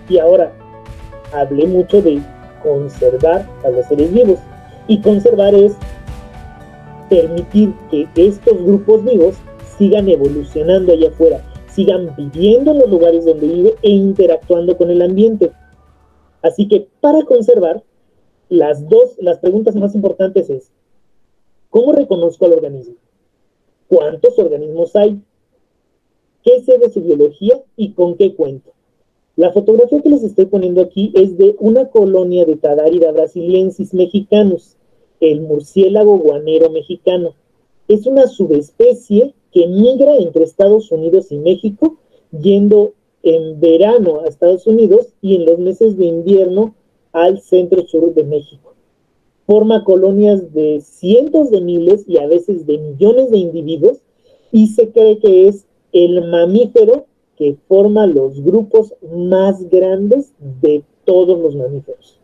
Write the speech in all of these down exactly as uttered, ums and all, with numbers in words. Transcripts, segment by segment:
Y ahora, hablé mucho de conservar a los seres vivos. Y conservar es permitir que estos grupos vivos sigan evolucionando allá afuera, sigan viviendo en los lugares donde vive e interactuando con el ambiente. Así que para conservar, las dos, las preguntas más importantes es, ¿cómo reconozco al organismo? ¿Cuántos organismos hay? ¿Qué sé de su biología y con qué cuento? La fotografía que les estoy poniendo aquí es de una colonia de Tadarida brasiliensis mexicanos, el murciélago guanero mexicano. Es una subespecie que migra entre Estados Unidos y México, yendo en verano a Estados Unidos y en los meses de invierno al centro sur de México. Forma colonias de cientos de miles y a veces de millones de individuos y se cree que es el mamífero que forma los grupos más grandes de todos los mamíferos.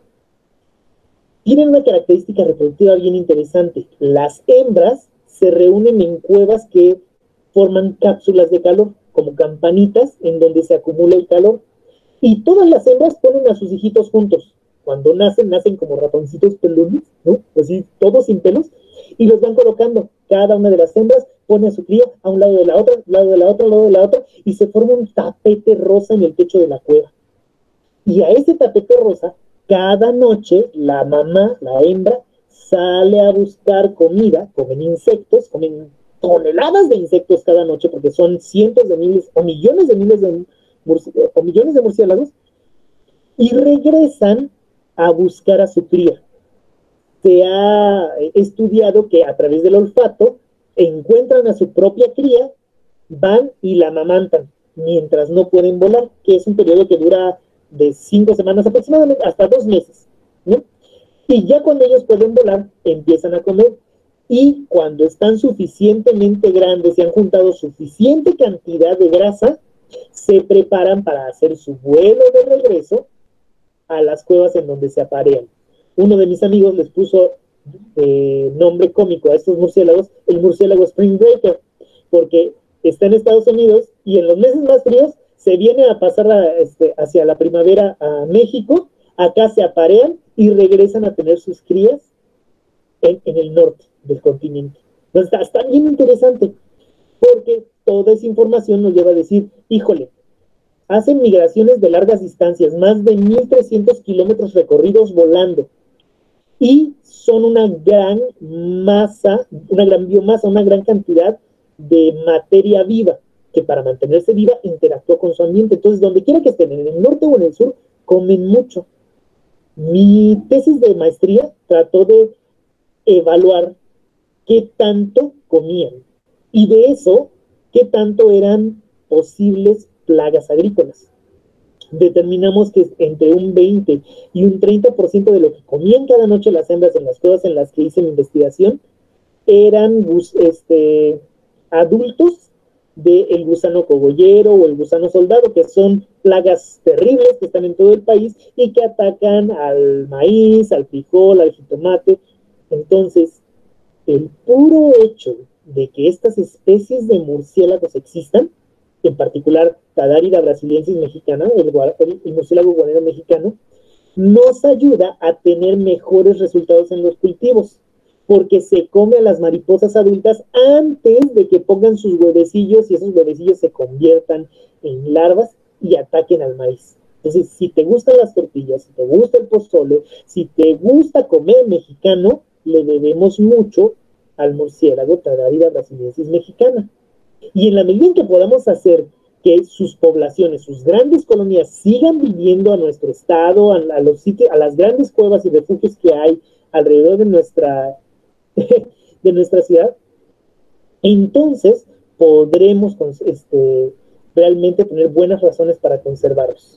Tienen una característica reproductiva bien interesante. Las hembras se reúnen en cuevas que forman cápsulas de calor, como campanitas en donde se acumula el calor. Y todas las hembras ponen a sus hijitos juntos. Cuando nacen, nacen como ratoncitos peludos, ¿no? Así, todos sin pelos, y los van colocando. Cada una de las hembras pone a su cría a un lado de la otra, lado de la otra, lado de la otra, y se forma un tapete rosa en el techo de la cueva. Y a ese tapete rosa, cada noche, la mamá, la hembra, sale a buscar comida, comen insectos, comen toneladas de insectos cada noche, porque son cientos de miles o millones de miles de, o millones de murciélagos, y regresan a buscar a su cría. Se ha estudiado que a través del olfato encuentran a su propia cría, van y la amamantan mientras no pueden volar, que es un periodo que dura de cinco semanas aproximadamente hasta dos meses, ¿no? Y ya cuando ellos pueden volar, empiezan a comer, y cuando están suficientemente grandes y han juntado suficiente cantidad de grasa, se preparan para hacer su vuelo de regreso a las cuevas en donde se aparean. Uno de mis amigos les puso eh, nombre cómico a estos murciélagos, el murciélago Spring Breaker, porque está en Estados Unidos y en los meses más fríos se viene a pasar a, este, hacia la primavera a México, acá se aparean y regresan a tener sus crías en, en el norte del continente. Entonces está, está bien interesante, porque toda esa información nos lleva a decir, híjole, hacen migraciones de largas distancias, más de mil trescientos kilómetros recorridos volando, y son una gran masa, una gran biomasa, una gran cantidad de materia viva, que para mantenerse viva interactúa con su ambiente. Entonces, donde quiera que estén, en el norte o en el sur, comen mucho. Mi tesis de maestría trató de evaluar qué tanto comían, y de eso, qué tanto eran posibles plagas agrícolas. Determinamos que entre un veinte y un treinta por ciento de lo que comían cada noche las hembras en las cuevas en las que hice mi investigación eran este, adultos del gusano cogollero o el gusano soldado, que son plagas terribles que están en todo el país y que atacan al maíz, al frijol, al jitomate. Entonces, el puro hecho de que estas especies de murciélagos existan, en particular Tadarida brasiliensis mexicana, el, el, el murciélago guanero mexicano, nos ayuda a tener mejores resultados en los cultivos, porque se come a las mariposas adultas antes de que pongan sus huevecillos y esos huevecillos se conviertan en larvas y ataquen al maíz. Entonces, si te gustan las tortillas, si te gusta el pozole, si te gusta comer mexicano, le debemos mucho al murciélago Tadarida brasiliensis mexicana. Y en la medida en que podamos hacer que sus poblaciones, sus grandes colonias sigan viviendo a nuestro estado, a, a los sitios, a las grandes cuevas y refugios que hay alrededor de nuestra, de nuestra ciudad, entonces podremos este, realmente tener buenas razones para conservarlos.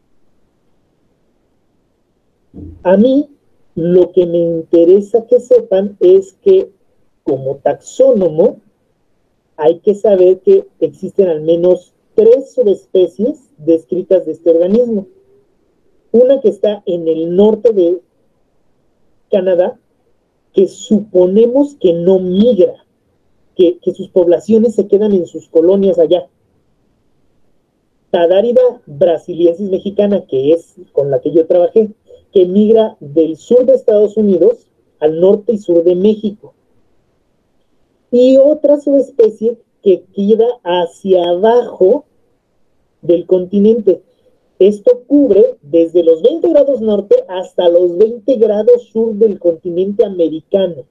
A mí, lo que me interesa que sepan es que, como taxónomo, hay que saber que existen al menos tres subespecies descritas de este organismo. Una que está en el norte de Canadá, que suponemos que no migra, que, que sus poblaciones se quedan en sus colonias allá. Tadárida brasiliensis mexicana, que es con la que yo trabajé, que migra del sur de Estados Unidos al norte y sur de México. Y otra subespecie que queda hacia abajo del continente. Esto cubre desde los veinte grados norte hasta los veinte grados sur del continente americano.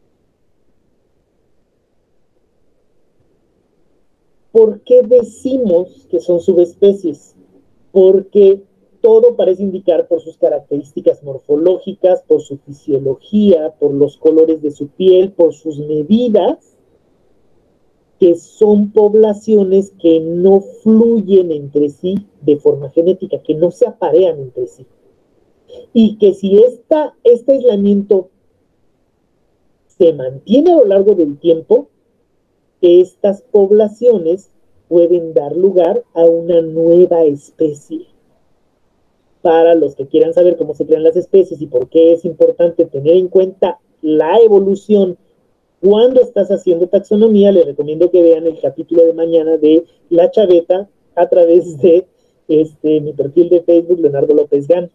¿Por qué decimos que son subespecies? Porque todo parece indicar por sus características morfológicas, por su fisiología, por los colores de su piel, por sus medidas, que son poblaciones que no fluyen entre sí de forma genética, que no se aparean entre sí. Y que si esta, este aislamiento se mantiene a lo largo del tiempo, estas poblaciones pueden dar lugar a una nueva especie. Para los que quieran saber cómo se crean las especies y por qué es importante tener en cuenta la evolución cuando estás haciendo taxonomía, les recomiendo que vean el capítulo de mañana de La Chaveta a través de este, mi perfil de Facebook, Leonardo López Gan.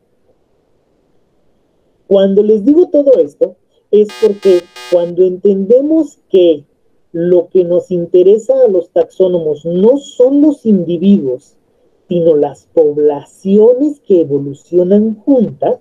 Cuando les digo todo esto, es porque cuando entendemos que lo que nos interesa a los taxónomos no son los individuos, sino las poblaciones que evolucionan juntas,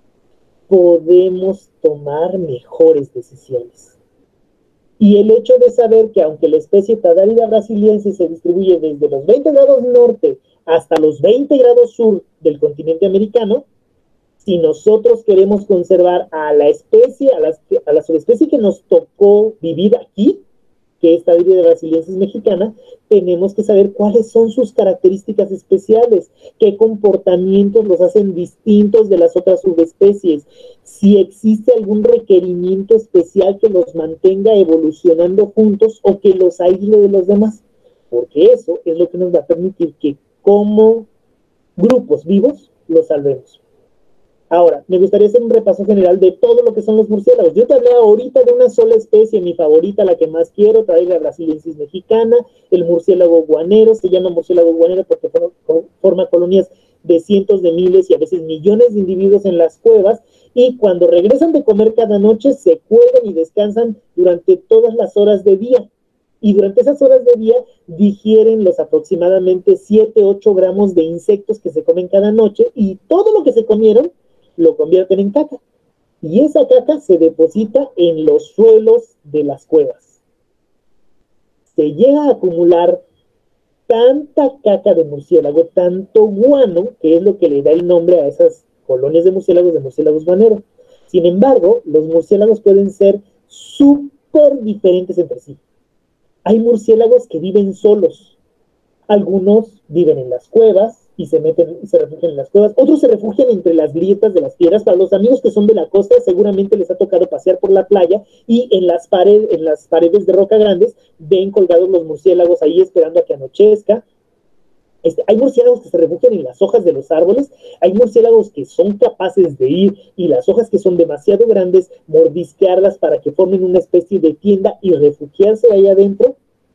podemos tomar mejores decisiones. Y el hecho de saber que aunque la especie Tadárida brasiliensis se distribuye desde los veinte grados norte hasta los veinte grados sur del continente americano, si nosotros queremos conservar a la especie, a la, a la subespecie que nos tocó vivir aquí, que es Tadárida brasiliensis mexicana, tenemos que saber cuáles son sus características especiales, qué comportamientos los hacen distintos de las otras subespecies, si existe algún requerimiento especial que los mantenga evolucionando juntos o que los aísle de los demás, porque eso es lo que nos va a permitir que como grupos vivos los salvemos. Ahora, me gustaría hacer un repaso general de todo lo que son los murciélagos. Yo te hablé ahorita de una sola especie, mi favorita, la que más quiero, Tadárida brasiliensis mexicana, el murciélago guanero. Se llama murciélago guanero porque forma colonias de cientos de miles y a veces millones de individuos en las cuevas, y cuando regresan de comer cada noche se cuelgan y descansan durante todas las horas de día. Y durante esas horas de día digieren los aproximadamente siete, ocho gramos de insectos que se comen cada noche, y todo lo que se comieron lo convierten en caca. Y esa caca se deposita en los suelos de las cuevas. Se llega a acumular tanta caca de murciélago, tanto guano, que es lo que le da el nombre a esas colonias de murciélagos, de murciélagos guaneros. Sin embargo, los murciélagos pueden ser súper diferentes entre sí. Hay murciélagos que viven solos. Algunos viven en las cuevas y se meten y se refugian en las cuevas. Otros se refugian entre las grietas de las piedras. Para los amigos que son de la costa, seguramente les ha tocado pasear por la playa y en las, pared, en las paredes de roca grandes ven colgados los murciélagos ahí esperando a que anochezca. Este, hay murciélagos que se refugian en las hojas de los árboles, hay murciélagos que son capaces de ir y las hojas que son demasiado grandes, mordisquearlas para que formen una especie de tienda y refugiarse ahí adentro.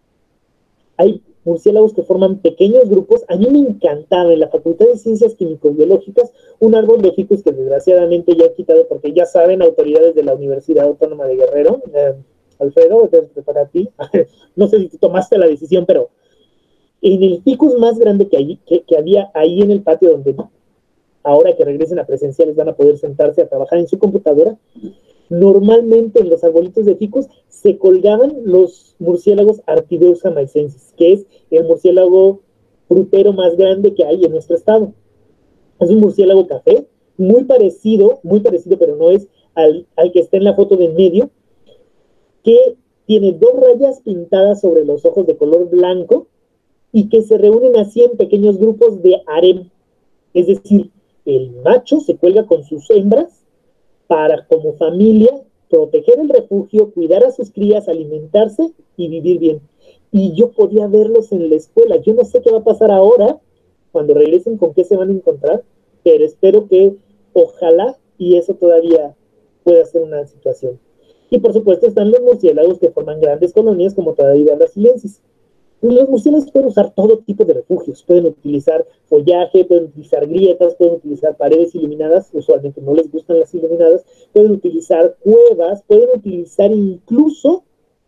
Hay murciélagos que forman pequeños grupos. A mí me encantaba en la Facultad de Ciencias Químico-Biológicas un árbol de ficus que desgraciadamente ya he quitado porque ya saben autoridades de la Universidad Autónoma de Guerrero, eh, Alfredo, para ti, no sé si tú tomaste la decisión, pero en el ficus más grande que, hay, que, que había ahí en el patio, donde ahora que regresen a presenciales van a poder sentarse a trabajar en su computadora, normalmente en los arbolitos de ficus se colgaban los murciélagos Artideus jamaicensis, que es el murciélago frutero más grande que hay en nuestro estado. Es un murciélago café, muy parecido, muy parecido, pero no es al, al que está en la foto de en medio, que tiene dos rayas pintadas sobre los ojos de color blanco y que se reúnen así en pequeños grupos de harem. Es decir, el macho se cuelga con sus hembras para, como familia, proteger el refugio, cuidar a sus crías, alimentarse y vivir bien. Y yo podía verlos en la escuela. Yo no sé qué va a pasar ahora, cuando regresen, con qué se van a encontrar, pero espero que, ojalá, y eso todavía pueda ser una situación. Y por supuesto están los murciélagos que forman grandes colonias como Tadárida brasiliensis. Pues los murciélagos pueden usar todo tipo de refugios, pueden utilizar follaje, pueden utilizar grietas, pueden utilizar paredes iluminadas, usualmente no les gustan las iluminadas, pueden utilizar cuevas, pueden utilizar incluso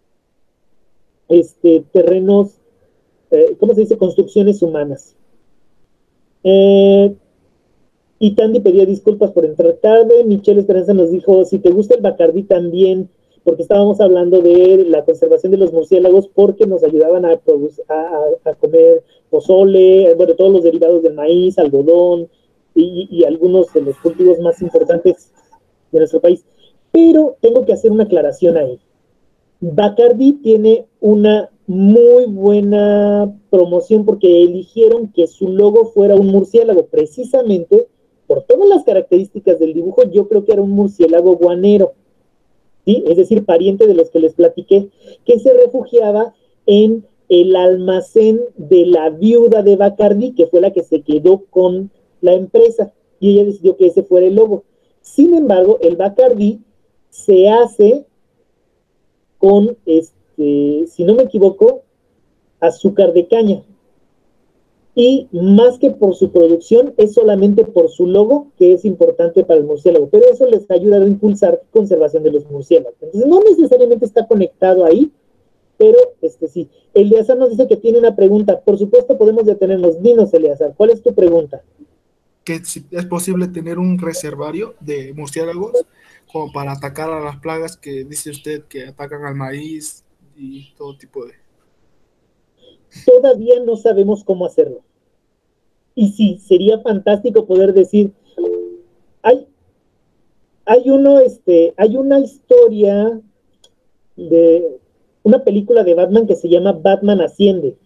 este, terrenos, eh, ¿cómo se dice? Construcciones humanas. Eh, y Tandy pedía disculpas por entrar tarde. Michelle Esperanza nos dijo, si te gusta el Bacardí también, porque estábamos hablando de la conservación de los murciélagos, porque nos ayudaban a, a, a comer pozole, bueno, todos los derivados del maíz, algodón y, y algunos de los cultivos más importantes de nuestro país. Pero tengo que hacer una aclaración ahí. Bacardí tiene una muy buena promoción porque eligieron que su logo fuera un murciélago, precisamente por todas las características del dibujo. Yo creo que era un murciélago guanero, ¿sí? Es decir, pariente de los que les platiqué, que se refugiaba en el almacén de la viuda de Bacardí, que fue la que se quedó con la empresa, y ella decidió que ese fuera el logo. Sin embargo, el Bacardí se hace con, este, si no me equivoco, azúcar de caña. Y más que por su producción, es solamente por su logo que es importante para el murciélago. Pero eso les ayuda a impulsar conservación de los murciélagos. Entonces, no necesariamente está conectado ahí, pero este sí. Eleazar nos dice que tiene una pregunta. Por supuesto, podemos detenernos. Dinos, Eleazar, ¿cuál es tu pregunta? Que si es posible tener un reservario de murciélagos como para atacar a las plagas que dice usted que atacan al maíz y todo tipo de... Todavía no sabemos cómo hacerlo. Y sí, sería fantástico poder decir, hay, hay uno, este, hay una historia de una película de Batman que se llama Batman Asciende,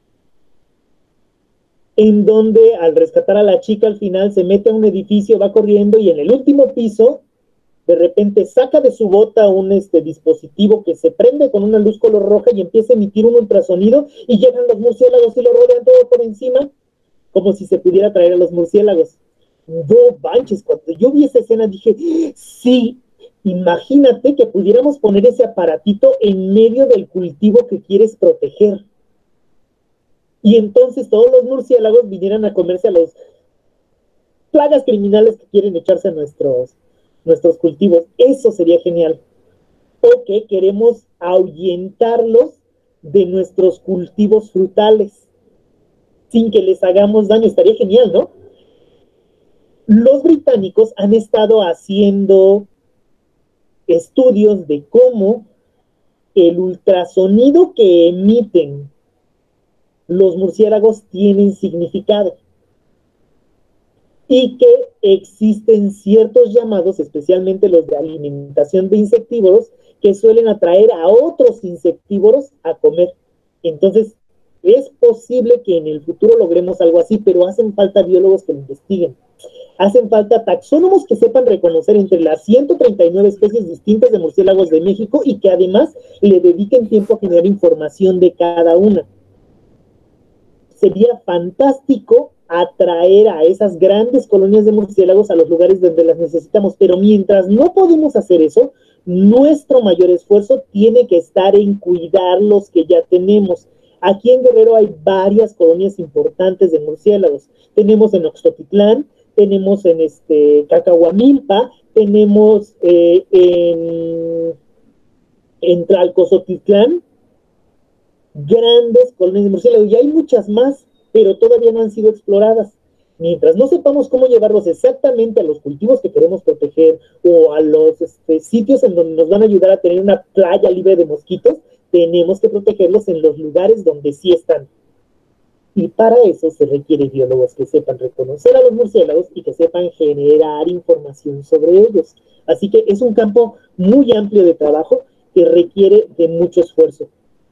en donde al rescatar a la chica al final se mete a un edificio, va corriendo y en el último piso de repente saca de su bota un este, dispositivo que se prende con una luz color roja y empieza a emitir un ultrasonido y llegan los murciélagos y lo rodean todo por encima, como si se pudiera traer a los murciélagos. No manches, cuando yo vi esa escena dije, sí, imagínate que pudiéramos poner ese aparatito en medio del cultivo que quieres proteger. Y entonces todos los murciélagos vinieran a comerse a las plagas criminales que quieren echarse a nuestros, nuestros cultivos. Eso sería genial. O que queremos ahuyentarlos de nuestros cultivos frutales sin que les hagamos daño. Estaría genial, ¿no? Los británicos han estado haciendo estudios de cómo el ultrasonido que emiten los murciélagos tienen significado y que existen ciertos llamados, especialmente los de alimentación de insectívoros, que suelen atraer a otros insectívoros a comer. Entonces, es posible que en el futuro logremos algo así, pero hacen falta biólogos que lo investiguen. Hacen falta taxónomos que sepan reconocer entre las ciento treinta y nueve especies distintas de murciélagos de México y que además le dediquen tiempo a generar información de cada una. Sería fantástico atraer a esas grandes colonias de murciélagos a los lugares donde las necesitamos, pero mientras no podemos hacer eso, nuestro mayor esfuerzo tiene que estar en cuidar los que ya tenemos. Aquí en Guerrero hay varias colonias importantes de murciélagos. Tenemos en Oxtotitlán, tenemos en este Cacahuamilpa, tenemos eh, en, en Tlalcozotitlán, grandes colonias de murciélagos, y hay muchas más, pero todavía no han sido exploradas. Mientras no sepamos cómo llevarlos exactamente a los cultivos que queremos proteger o a los este, sitios en donde nos van a ayudar a tener una playa libre de mosquitos, tenemos que protegerlos en los lugares donde sí están. Y para eso se requiere biólogos que sepan reconocer a los murciélagos y que sepan generar información sobre ellos. Así que es un campo muy amplio de trabajo que requiere de mucho esfuerzo.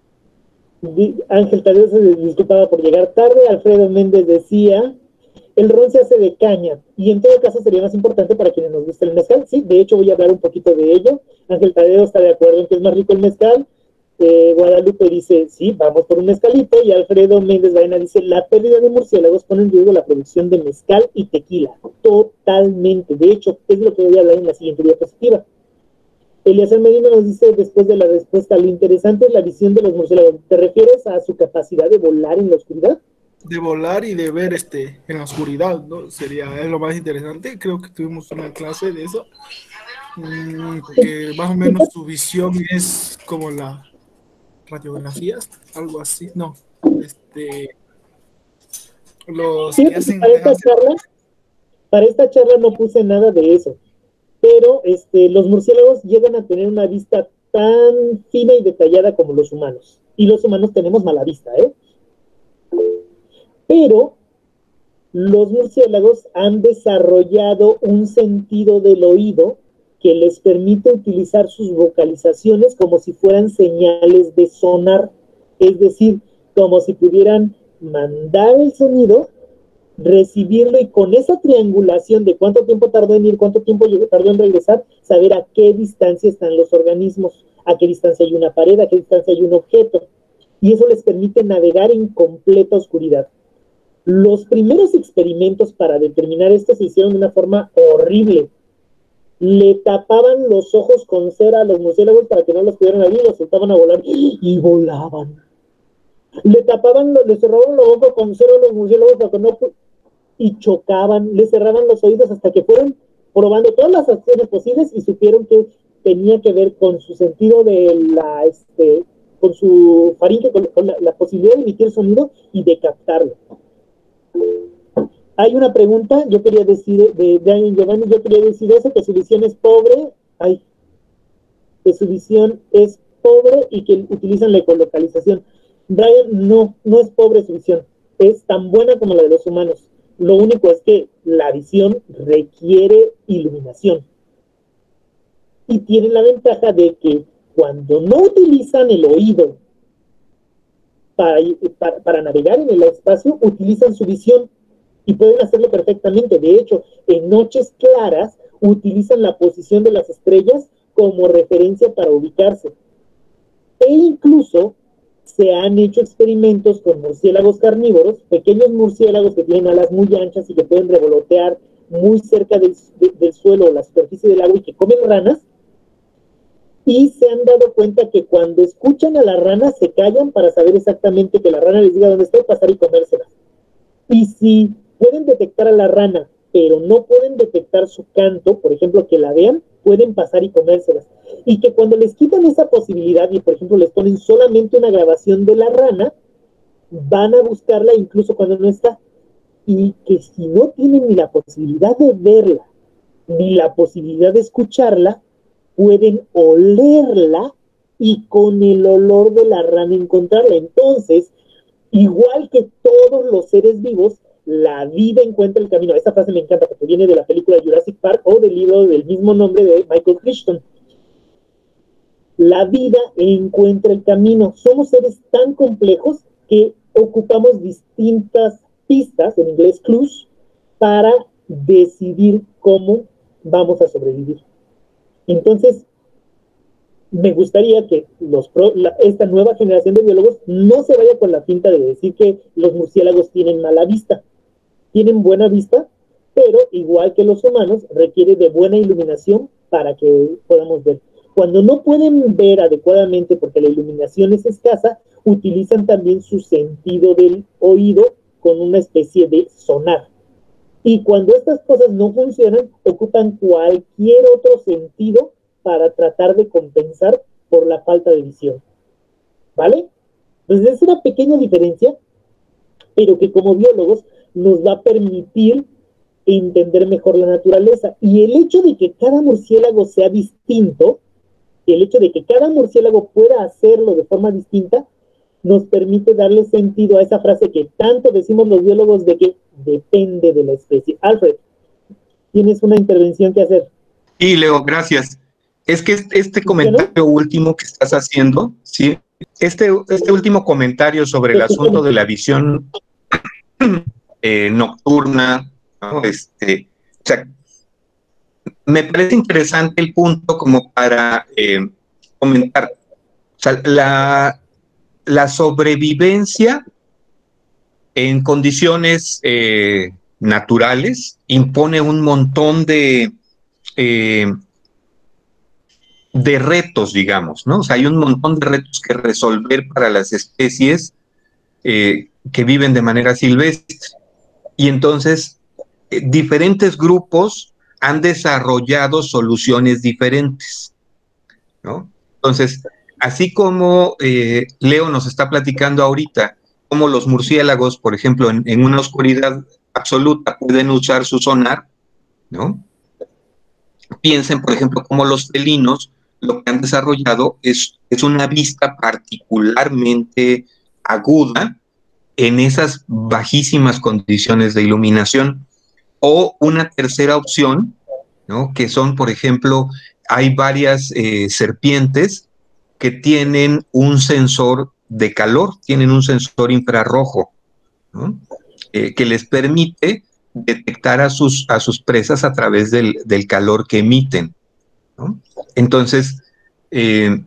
Ángel Tadeo se disculpaba por llegar tarde. Alfredo Méndez decía, el ron se hace de caña y en todo caso sería más importante para quienes nos gusta el mezcal. Sí, de hecho voy a hablar un poquito de ello. Ángel Tadeo está de acuerdo en que es más rico el mezcal. Eh, Guadalupe dice, sí, vamos por un mezcalito. Y Alfredo Méndez Baena dice, la pérdida de murciélagos pone en riesgo la producción de mezcal y tequila. Totalmente. De hecho, es lo que voy a hablar en la siguiente diapositiva. Eliezer Medina nos dice después de la respuesta, lo interesante es la visión de los murciélagos. ¿Te refieres a su capacidad de volar en la oscuridad? De volar y de ver este en la oscuridad, ¿no? Sería es lo más interesante. Creo que tuvimos una clase de eso. Mm, que más o menos su visión es como la radiografías, algo así. No, este, los que Fíjate que hacen, para esta hacen charla, para esta charla no puse nada de eso, pero este, los murciélagos llegan a tener una vista tan fina y detallada como los humanos. Y los humanos tenemos mala vista, ¿eh? Pero los murciélagos han desarrollado un sentido del oído que les permite utilizar sus vocalizaciones como si fueran señales de sonar, es decir, como si pudieran mandar el sonido, recibirlo y con esa triangulación de cuánto tiempo tardó en ir, cuánto tiempo tardó en regresar, saber a qué distancia están los organismos, a qué distancia hay una pared, a qué distancia hay un objeto. Y eso les permite navegar en completa oscuridad. Los primeros experimentos para determinar esto se hicieron de una forma horrible. Le tapaban los ojos con cera a los murciélagos para que no los pudieran abrir, los soltaban a volar y volaban. Le tapaban, le cerraban la boca con cera a los murciélagos para que no y chocaban, le cerraban los oídos hasta que fueron probando todas las acciones posibles y supieron que tenía que ver con su sentido de la, este, con su faringe, con, con la, la posibilidad de emitir sonido y de captarlo. Hay una pregunta, yo quería decir, de Brian Giovanni, yo quería decir eso, que su visión es pobre, ay, que su visión es pobre y que utilizan la ecolocalización. Brian, no, no es pobre su visión, es tan buena como la de los humanos. Lo único es que la visión requiere iluminación. Y tienen la ventaja de que cuando no utilizan el oído para, para, para navegar en el espacio, utilizan su visión y pueden hacerlo perfectamente. De hecho, en noches claras utilizan la posición de las estrellas como referencia para ubicarse. E incluso se han hecho experimentos con murciélagos carnívoros, pequeños murciélagos que tienen alas muy anchas y que pueden revolotear muy cerca del, de, del suelo o la superficie del agua y que comen ranas, y se han dado cuenta que cuando escuchan a la rana se callan para saber exactamente que la rana les diga dónde está y pasar y comérselas. Y si pueden detectar a la rana, pero no pueden detectar su canto, por ejemplo, que la vean, pueden pasar y comérselas. Y que cuando les quitan esa posibilidad y, por ejemplo, les ponen solamente una grabación de la rana, van a buscarla incluso cuando no está. Y que si no tienen ni la posibilidad de verla, ni la posibilidad de escucharla, pueden olerla y con el olor de la rana encontrarla. Entonces, igual que todos los seres vivos, la vida encuentra el camino. Esa frase me encanta porque viene de la película Jurassic Park o del libro del mismo nombre de Michael Crichton. La vida encuentra el camino. Somos seres tan complejos que ocupamos distintas pistas, en inglés clues, para decidir cómo vamos a sobrevivir. Entonces, me gustaría que los pro, la, esta nueva generación de biólogos no se vaya con la finta de decir que los murciélagos tienen mala vista. Tienen buena vista, pero igual que los humanos, requiere de buena iluminación para que podamos ver. Cuando no pueden ver adecuadamente porque la iluminación es escasa, utilizan también su sentido del oído con una especie de sonar. Y cuando estas cosas no funcionan, ocupan cualquier otro sentido para tratar de compensar por la falta de visión. ¿Vale? Entonces es una pequeña diferencia, pero que como biólogos nos va a permitir entender mejor la naturaleza. Y el hecho de que cada murciélago sea distinto, el hecho de que cada murciélago pueda hacerlo de forma distinta, nos permite darle sentido a esa frase que tanto decimos los biólogos de que depende de la especie. Alfred, tienes una intervención que hacer. Sí, Leo, gracias. Es que este comentario último que estás haciendo, sí, este, este último comentario sobre el asunto de la visión eh, nocturna, ¿no? Este, o sea, me parece interesante el punto como para eh, comentar. O sea, la, la sobrevivencia en condiciones eh, naturales impone un montón de, eh, de retos, digamos, ¿no? O sea, hay un montón de retos que resolver para las especies eh, que viven de manera silvestre. Y entonces, eh, diferentes grupos han desarrollado soluciones diferentes, ¿no? Entonces, así como eh, Leo nos está platicando ahorita, cómo los murciélagos, por ejemplo, en, en una oscuridad absoluta pueden usar su sonar, ¿no? Piensen, por ejemplo, cómo los felinos lo que han desarrollado es, es una vista particularmente aguda en esas bajísimas condiciones de iluminación. O una tercera opción, ¿no? Que son, por ejemplo, hay varias eh, serpientes que tienen un sensor de calor, tienen un sensor infrarrojo, ¿no? eh, que les permite detectar a sus, a sus presas a través del, del calor que emiten, ¿no? Entonces, eh,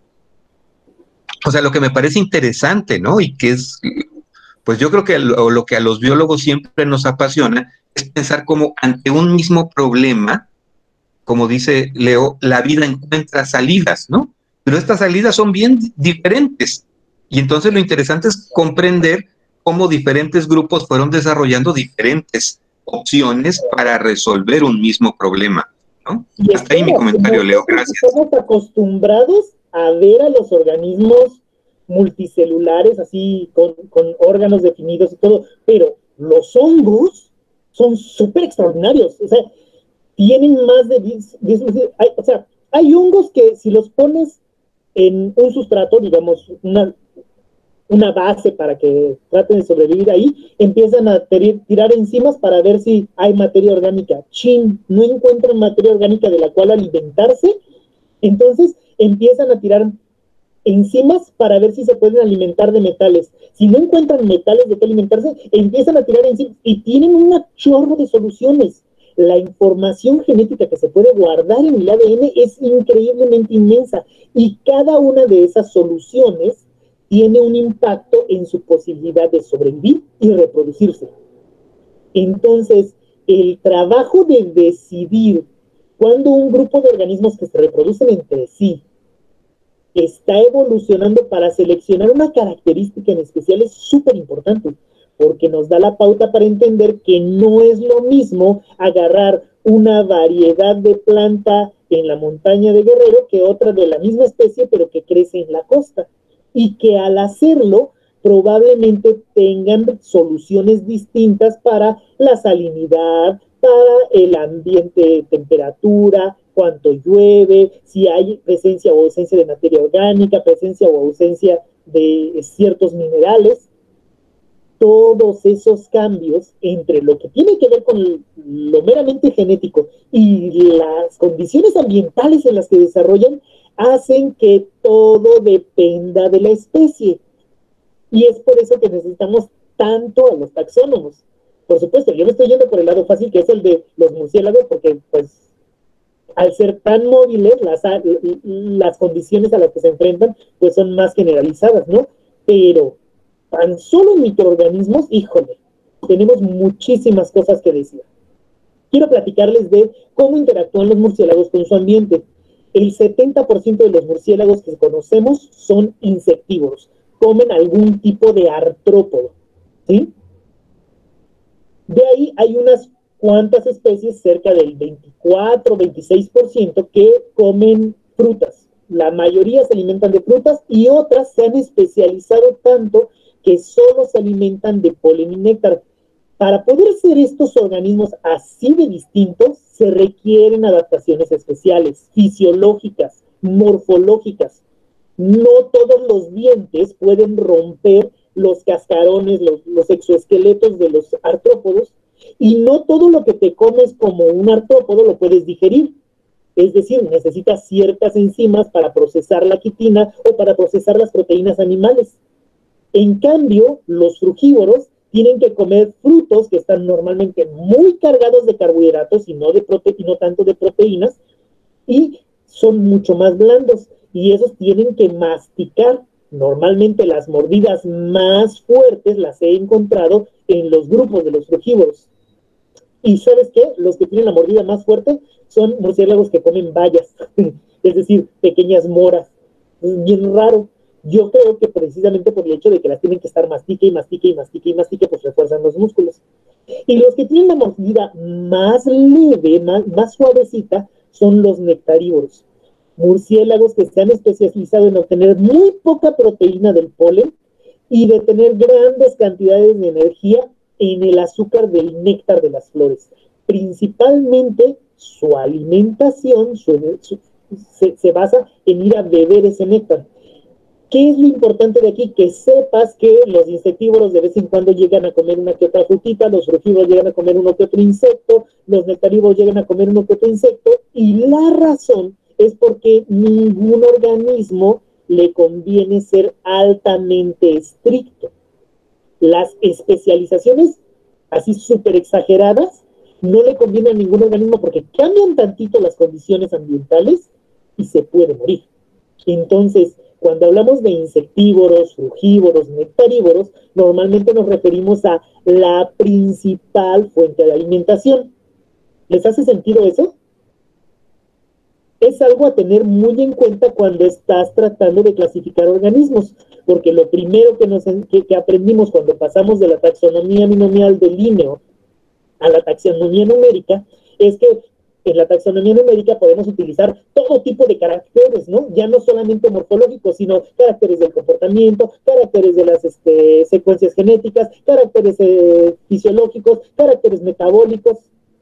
o sea, lo que me parece interesante, ¿no? Y que es, pues yo creo que lo, lo que a los biólogos siempre nos apasiona es pensar cómo ante un mismo problema, como dice Leo, la vida encuentra salidas, ¿no? Pero estas salidas son bien diferentes. Y entonces lo interesante es comprender cómo diferentes grupos fueron desarrollando diferentes opciones para resolver un mismo problema, ¿no? Y hasta ahí mi comentario, Leo, gracias. Estamos acostumbrados a ver a los organismos multicelulares, así, con, con órganos definidos y todo, pero los hongos son súper extraordinarios, o sea, tienen más de diez, diez, hay, o sea, hay hongos que si los pones en un sustrato, digamos, una, una base para que traten de sobrevivir ahí, empiezan a tirar enzimas para ver si hay materia orgánica. Chin, no encuentran materia orgánica de la cual alimentarse, entonces empiezan a tirar enzimas para ver si se pueden alimentar de metales. Si no encuentran metales de qué alimentarse, empiezan a tirar enzimas y tienen un chorro de soluciones. La información genética que se puede guardar en el A D N es increíblemente inmensa y cada una de esas soluciones tiene un impacto en su posibilidad de sobrevivir y reproducirse. Entonces, el trabajo de decidir cuándo un grupo de organismos que se reproducen entre sí está evolucionando para seleccionar una característica en especial es súper importante, porque nos da la pauta para entender que no es lo mismo agarrar una variedad de planta en la montaña de Guerrero que otra de la misma especie, pero que crece en la costa, y que al hacerlo probablemente tengan soluciones distintas para la salinidad, para el ambiente, temperatura, cuánto llueve, si hay presencia o ausencia de materia orgánica, presencia o ausencia de ciertos minerales. Todos esos cambios entre lo que tiene que ver con lo meramente genético y las condiciones ambientales en las que desarrollan hacen que todo dependa de la especie. Y es por eso que necesitamos tanto a los taxónomos. Por supuesto, yo me estoy yendo por el lado fácil, que es el de los murciélagos, porque pues al ser tan móviles, las, las condiciones a las que se enfrentan pues son más generalizadas, ¿no? Pero tan solo en microorganismos, híjole, tenemos muchísimas cosas que decir. Quiero platicarles de cómo interactúan los murciélagos con su ambiente. El setenta por ciento de los murciélagos que conocemos son insectívoros, comen algún tipo de artrópodo, ¿sí? De ahí hay unas cuantas especies, cerca del veinticuatro, veintiséis por ciento, que comen frutas. La mayoría se alimentan de frutas y otras se han especializado tanto que solo se alimentan de polen y néctar. Para poder ser estos organismos así de distintos, se requieren adaptaciones especiales, fisiológicas, morfológicas. No todos los dientes pueden romper los cascarones, los, los exoesqueletos de los artrópodos, y no todo lo que te comes como un artrópodo lo puedes digerir. Es decir, necesitas ciertas enzimas para procesar la quitina o para procesar las proteínas animales. En cambio, los frugívoros tienen que comer frutos que están normalmente muy cargados de carbohidratos y no, de prote y no tanto de proteínas, y son mucho más blandos, y esos tienen que masticar. Normalmente las mordidas más fuertes las he encontrado en los grupos de los frugívoros. ¿Y sabes qué? Los que tienen la mordida más fuerte son murciélagos que comen bayas. es decir, pequeñas moras. Es bien raro. Yo creo que precisamente por el hecho de que las tienen que estar mastique y mastique y mastique y mastique, pues refuerzan los músculos. Y los que tienen la mordida más leve, más, más suavecita, son los nectarívoros. Murciélagos que se han especializado en obtener muy poca proteína del polen y de tener grandes cantidades de energía en el azúcar del néctar de las flores. Principalmente su alimentación su, su, se, se basa en ir a beber ese néctar. ¿Qué es lo importante de aquí? Que sepas que los insectívoros de vez en cuando llegan a comer una que otra frutita, los frugívoros llegan a comer uno que otro insecto, los nectarívoros llegan a comer uno que otro insecto, y la razón es porque ningún organismo le conviene ser altamente estricto. Las especializaciones, así súper exageradas, no le conviene a ningún organismo porque cambian tantito las condiciones ambientales y se puede morir. Entonces, cuando hablamos de insectívoros, frugívoros, nectarívoros, normalmente nos referimos a la principal fuente de alimentación. ¿Les hace sentido eso? Es algo a tener muy en cuenta cuando estás tratando de clasificar organismos, porque lo primero que, nos, que, que aprendimos cuando pasamos de la taxonomía binomial de Linneo a la taxonomía numérica es que en la taxonomía numérica podemos utilizar todo tipo de caracteres, ¿no? Ya no solamente morfológicos, sino caracteres del comportamiento, caracteres de las este, secuencias genéticas, caracteres eh, fisiológicos, caracteres metabólicos.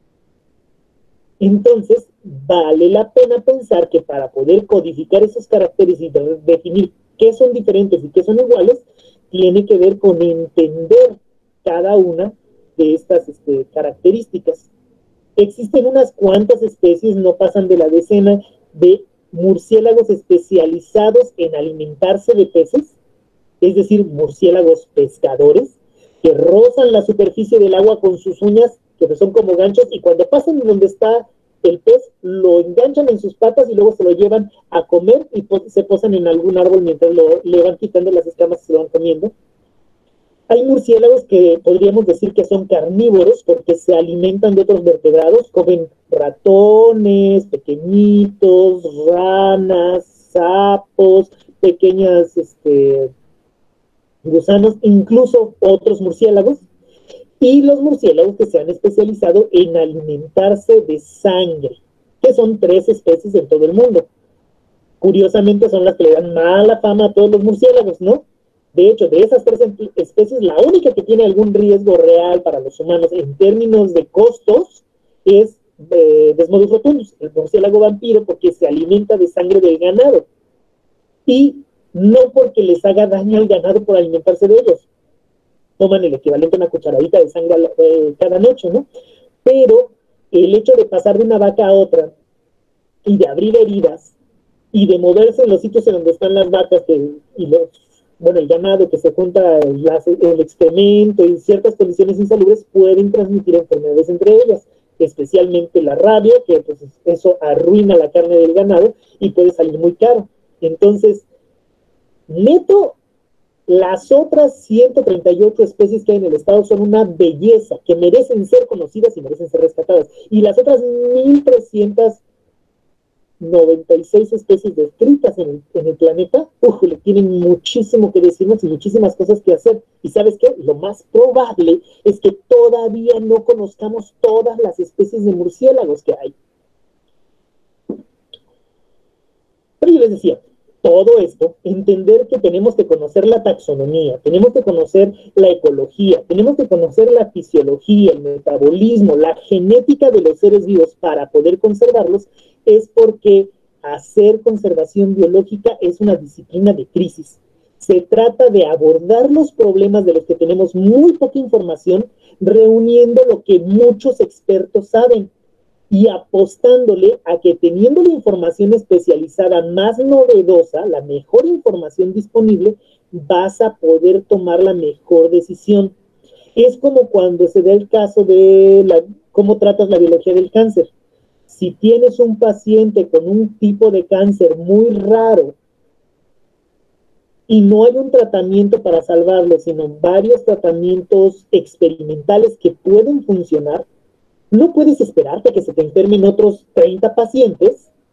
Entonces, vale la pena pensar que para poder codificar esos caracteres y de definir qué son diferentes y qué son iguales, tiene que ver con entender cada una de estas este, características. Existen unas cuantas especies, no pasan de la decena, de murciélagos especializados en alimentarse de peces, es decir, murciélagos pescadores, que rozan la superficie del agua con sus uñas, que son como ganchos, y cuando pasan donde está el pez, lo enganchan en sus patas y luego se lo llevan a comer y se posan en algún árbol mientras lo, le van quitando las escamas y se lo van comiendo. Hay murciélagos que podríamos decir que son carnívoros porque se alimentan de otros vertebrados, comen ratones, pequeñitos, ranas, sapos, pequeñas este, gusanos, incluso otros murciélagos. Y los murciélagos que se han especializado en alimentarse de sangre, que son tres especies en todo el mundo. Curiosamente son las que le dan mala fama a todos los murciélagos, ¿no? De hecho, de esas tres especies, la única que tiene algún riesgo real para los humanos en términos de costos es eh, Desmodus rotundus, el murciélago vampiro, porque se alimenta de sangre del ganado. Y no porque les haga daño al ganado por alimentarse de ellos. Toman el equivalente a una cucharadita de sangre eh, cada noche, ¿no? Pero el hecho de pasar de una vaca a otra y de abrir heridas y de moverse en los sitios en donde están las vacas que, y los bueno, el ganado que se junta las, el excremento y ciertas condiciones insalubres pueden transmitir enfermedades entre ellas, especialmente la rabia, que pues eso arruina la carne del ganado y puede salir muy caro. Entonces, neto, las otras ciento treinta y ocho especies que hay en el estado son una belleza, que merecen ser conocidas y merecen ser rescatadas. Y las otras mil trescientas noventa y seis especies descritas en el, en el planeta, uf, le tienen muchísimo que decirnos y muchísimas cosas que hacer. ¿Y sabes qué? Lo más probable es que todavía no conozcamos todas las especies de murciélagos que hay. Pero yo les decía, todo esto, entender que tenemos que conocer la taxonomía, tenemos que conocer la ecología, tenemos que conocer la fisiología, el metabolismo, la genética de los seres vivos para poder conservarlos, es porque hacer conservación biológica es una disciplina de crisis. Se trata de abordar los problemas de los que tenemos muy poca información, reuniendo lo que muchos expertos saben y apostándole a que teniendo la información especializada más novedosa, la mejor información disponible, vas a poder tomar la mejor decisión. Es como cuando se da el caso de la, cómo tratas la biología del cáncer. Si tienes un paciente con un tipo de cáncer muy raro y no hay un tratamiento para salvarlo, sino varios tratamientos experimentales que pueden funcionar, no puedes esperarte a que se te enfermen otros treinta pacientes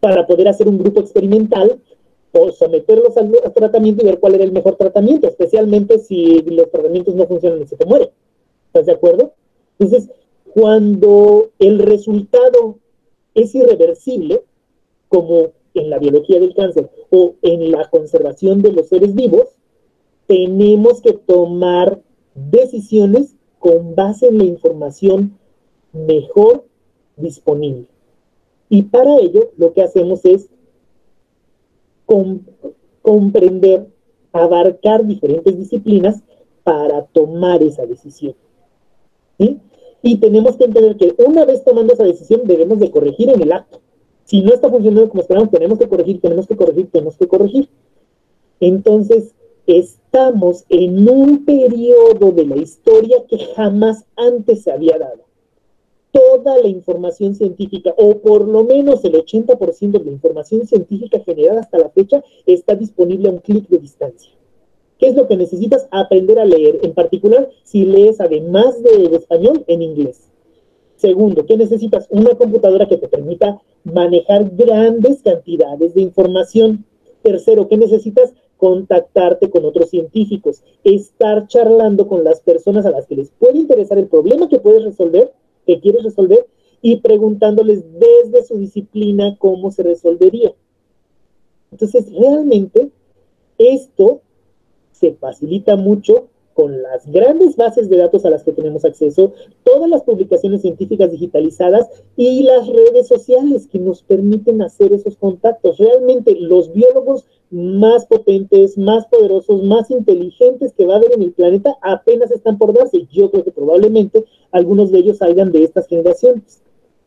para poder hacer un grupo experimental o someterlos al, al tratamiento y ver cuál era el mejor tratamiento, especialmente si los tratamientos no funcionan y se te muere. ¿Estás de acuerdo? Entonces, cuando el resultado es irreversible, como en la biología del cáncer o en la conservación de los seres vivos, tenemos que tomar decisiones con base en la información mejor disponible. Y para ello, lo que hacemos es com comprender, abarcar diferentes disciplinas para tomar esa decisión. ¿Sí? Y tenemos que entender que una vez tomando esa decisión, debemos de corregir en el acto. Si no está funcionando como esperamos, tenemos que corregir, tenemos que corregir, tenemos que corregir. Entonces, estamos en un periodo de la historia que jamás antes se había dado. Toda la información científica, o por lo menos el ochenta por ciento de la información científica generada hasta la fecha, está disponible a un clic de distancia. ¿Qué es lo que necesitas? Aprender a leer, en particular si lees además de, de español, en inglés. Segundo, ¿qué necesitas? Una computadora que te permita manejar grandes cantidades de información. Tercero, ¿qué necesitas? Contactarte con otros científicos, estar charlando con las personas a las que les puede interesar el problema que puedes resolver, que quieres resolver, y preguntándoles desde su disciplina cómo se resolvería. Entonces, realmente, esto se facilita mucho con las grandes bases de datos a las que tenemos acceso, todas las publicaciones científicas digitalizadas y las redes sociales que nos permiten hacer esos contactos. Realmente, los biólogos más potentes, más poderosos, más inteligentes que va a haber en el planeta apenas están por darse. Yo creo que probablemente algunos de ellos salgan de estas generaciones.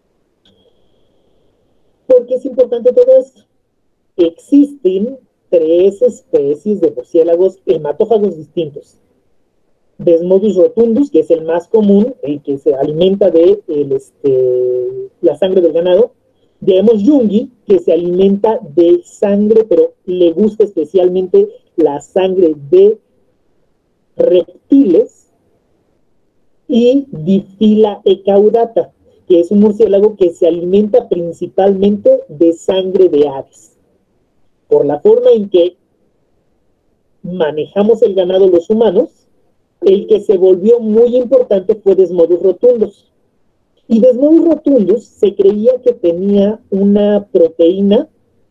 ¿Por qué es importante todo esto? Existen tres especies de murciélagos hematófagos distintos. Desmodus rotundus, que es el más común, el que se alimenta de el, este, la sangre del ganado. Tenemos Jungi, que se alimenta de sangre, pero le gusta especialmente la sangre de reptiles. Y Diphyla ecaudata, que es un murciélago que se alimenta principalmente de sangre de aves. Por la forma en que manejamos el ganado los humanos, el que se volvió muy importante fue Desmodus rotundus. Y Desmodus rotundus se creía que tenía una proteína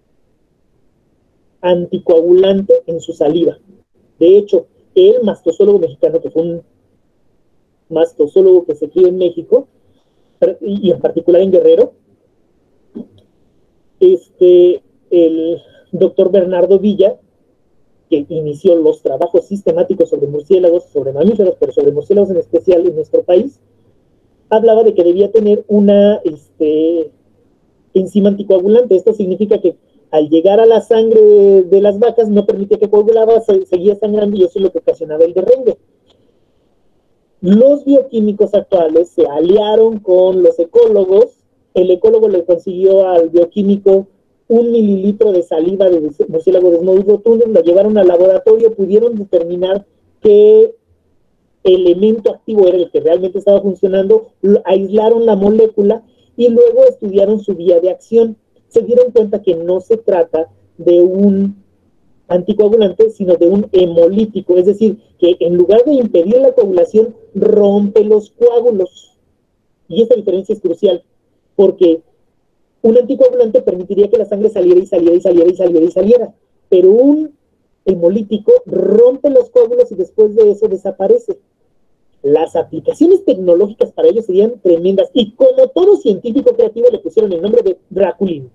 anticoagulante en su saliva. De hecho, el mastozólogo mexicano, que fue un mastozólogo que se crió en México, y en particular en Guerrero, este, el doctor Bernardo Villa, que inició los trabajos sistemáticos sobre murciélagos, sobre mamíferos, pero sobre murciélagos en especial en nuestro país, hablaba de que debía tener una este, enzima anticoagulante. Esto significa que al llegar a la sangre de, de las vacas no permitía que coagulaba, se, seguía sangrando, y eso es lo que ocasionaba el derrengue. Los bioquímicos actuales se aliaron con los ecólogos. El ecólogo le consiguió al bioquímico un mililitro de saliva de murciélago Desmodus rotundus, lo llevaron al laboratorio, pudieron determinar qué elemento activo era el que realmente estaba funcionando, aislaron la molécula y luego estudiaron su vía de acción. Se dieron cuenta que no se trata de un anticoagulante, sino de un hemolítico, es decir, que en lugar de impedir la coagulación, rompe los coágulos. Y esta diferencia es crucial, porque un anticoagulante permitiría que la sangre saliera y saliera y saliera y saliera y saliera, pero un hemolítico rompe los coágulos y después de eso desaparece. Las aplicaciones tecnológicas para ello serían tremendas, y como todo científico creativo le pusieron el nombre de Draculin.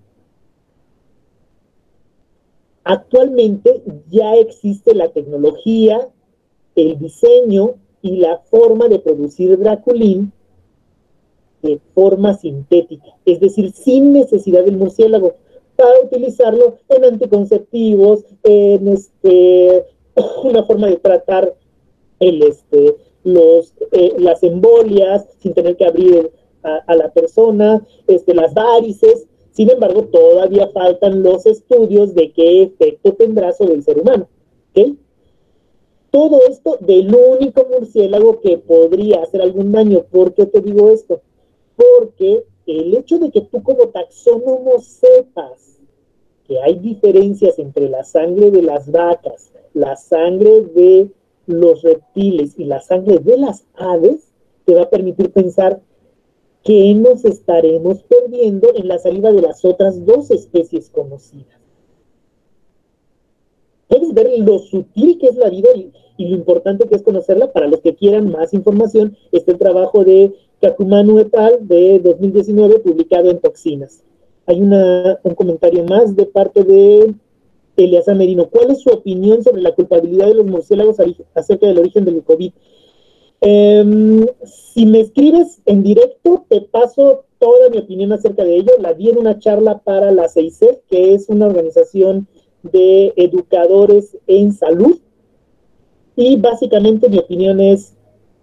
Actualmente ya existe la tecnología, el diseño y la forma de producir Draculin de forma sintética, es decir, sin necesidad del murciélago, para utilizarlo en anticonceptivos, en este, una forma de tratar el, este, los, eh, las embolias sin tener que abrir a, a la persona, este, las varices. Sin embargo, todavía faltan los estudios de qué efecto tendrá sobre el ser humano. ¿Okay? Todo esto del único murciélago que podría hacer algún daño. ¿Por qué te digo esto? Porque el hecho de que tú como taxónomo sepas que hay diferencias entre la sangre de las vacas, la sangre de los reptiles y la sangre de las aves, te va a permitir pensar que nos estaremos perdiendo en la saliva de las otras dos especies conocidas. Puedes ver lo sutil que es la vida y, y lo importante que es conocerla. Para los que quieran más información, está el trabajo de Kakumanu et al. De dos mil diecinueve, publicado en Toxinas. Hay una, un comentario más de parte de Eleazar Merino. ¿Cuál es su opinión sobre la culpabilidad de los murciélagos acerca del origen del COVID? Eh, si me escribes en directo, te paso toda mi opinión acerca de ello. La di en una charla para la C I C E F, que es una organización de educadores en salud, y básicamente mi opinión es